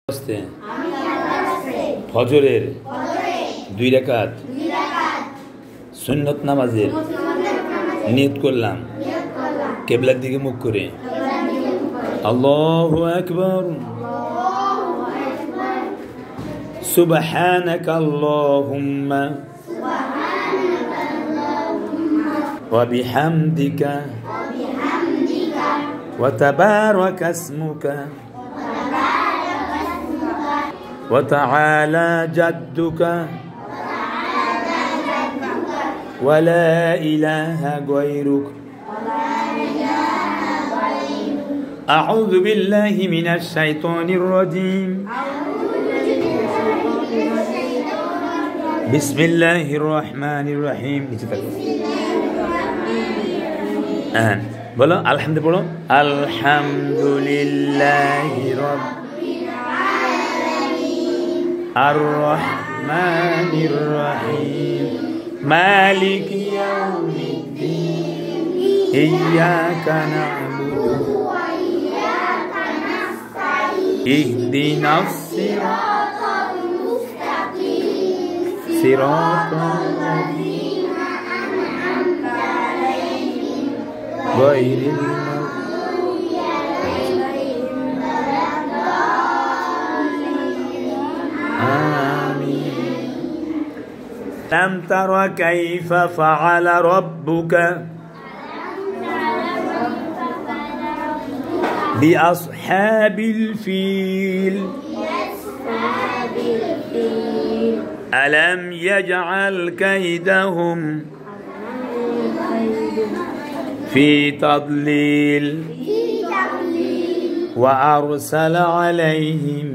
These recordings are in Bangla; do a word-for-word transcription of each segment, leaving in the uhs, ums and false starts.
ফজরের দুই রাকাত সুন্নত নামাজের নিয়ত করলাম কিবলার দিকে মুখ করে। আল্লাহু আকবার। সুবহানাকা আল্লাহুম্মা ওয়া বিহামদিকা ওয়া তাবারাকা ইসমুকা وتعالى جدك ولا إله غيرك أعوذ بالله من الشيطان الرجيم بسم الله الرحمن الرحيم آن بولو الحمد بولو الحمد لله رب الرحمن الرحيم مالك يوم الدين إياك نعبد وإياك نستعين اهدنا الصراط المستقيم صراط الذين أنعمت عليهم غير المغضوب عليهم ألم تر كيف فعل ربك بأصحاب الفيل ألم يجعل كيدهم في تضليل وأرسل عليهم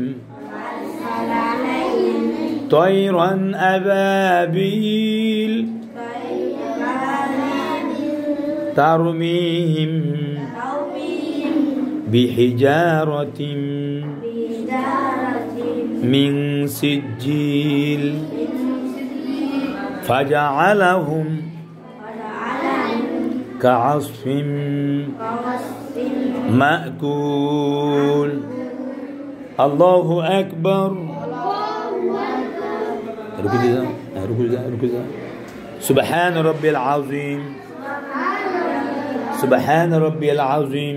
طيرا أبابيل ترميهم بحجارة من سجيل فجعلهم كعصف مأكول. الله أكبر. سبحان ربي العظيم سبحان ربي العظيم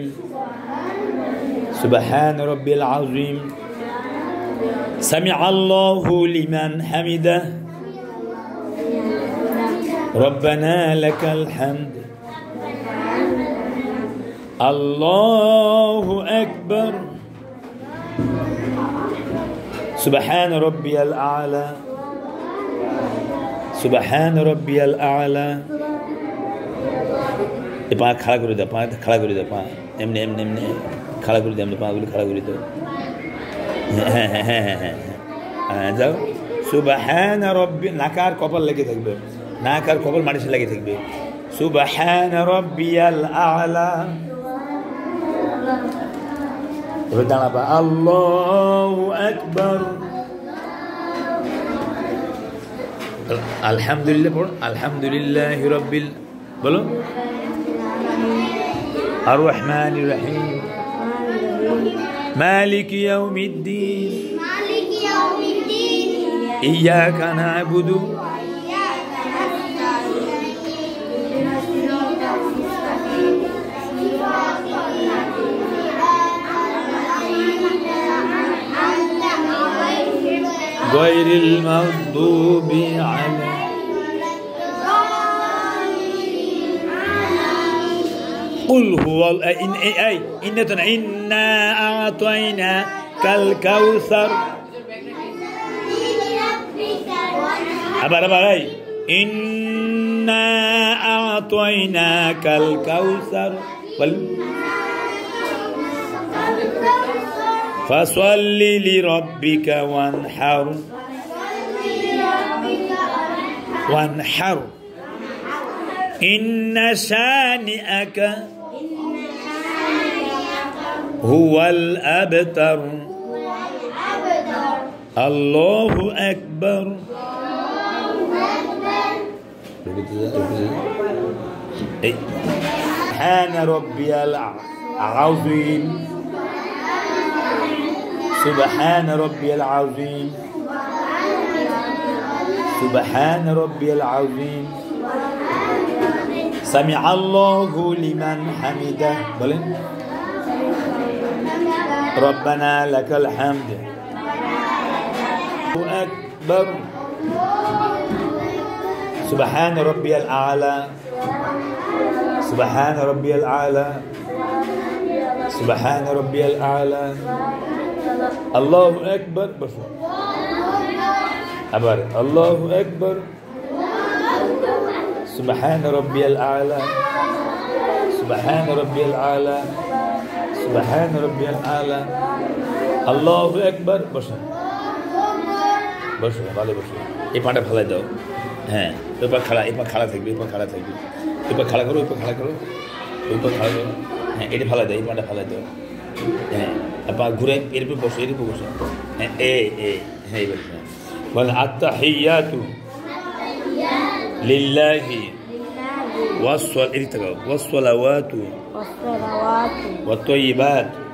سبحان ربي العظيم سمع الله لمن حمده ربنا لك الحمد. الله أكبر. سبحان ربي الأعلى سبحان ربي الأعلى. পা খাড়া করে দাও, পা খাড়া করে দাও, পা এমনি এমনি এমনি খাড়া করে দাও, এমনি পাগুলি খাড়া করে দাও। হ্যাঁ হ্যাঁ হ্যাঁ হ্যাঁ হ্যাঁ যাও। সুবহান রব্বি, নাক আর কপাল লেগে থাকবে, নাক আর কপাল মাটিতে লেগে থাকবে। সুবহান রব্বিয়াল আ'লা। এবার দাঁড়াবা। আল্লাহু আকবার। আলহামদুলিল্লাহ পড়ো। আলহামদুলিল্লাহি রাব্বিল, বলো। আর রহমানির রহিম মালিকি ইয়াউমিদ্দিন ইয়্যাকা না'বুদু গায়রিল মাগদুবি আলাইহিম। قل هو إن أي إن إنا أعطيناك الكوثر. أبا أبا أي إنا أعطيناك الكوثر فصل لربك وانحر وانحر إن شانئك هو الأبتر. الله أكبر. سبحان ربي العظيم سبحان ربي العظيم سبحان ربي العظيم سمع الله لمن حمده بلين ربنا لك الحمد أكبر سبحان ربي الأعلى سبحان ربي الأعلى سبحان ربي الأعلى الله أكبر بشر أبار الله أكبر سبحان ربي الأعلى سبحان ربي الأعلى سبحان ربي الأعلى الله أكبر بشر بشر ভালো বসো এই পাটা ফেলাই দাও হ্যাঁ এবার খাড়া এবার খাড়া থাকবে এবার খাড়া থাকবে এবার খাড়া করো এবার খাড়া করো এবার খাড়া করো হ্যাঁ এটা ফেলাই দাও এই পাটা ফেলাই দাও হ্যাঁ আবার ঘুরে এর উপর বসো এর উপর বসো হ্যাঁ এ এ হ্যাঁ এবার বল আত্তাহিয়াতু লিল্লাহি ওয়াস-সালাওয়াতু ওয়াস-সালাওয়াতু ওয়াত-তাইয়িবাত